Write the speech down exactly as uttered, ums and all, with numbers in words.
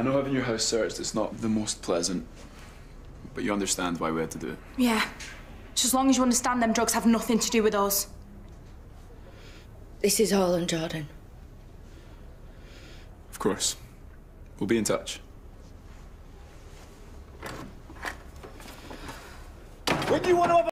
I know having your house searched is not the most pleasant, but you understand why we had to do it. Yeah. Just as long as you understand them drugs have nothing to do with us. This is all on Jordan. Of course. We'll be in touch. When you want to have a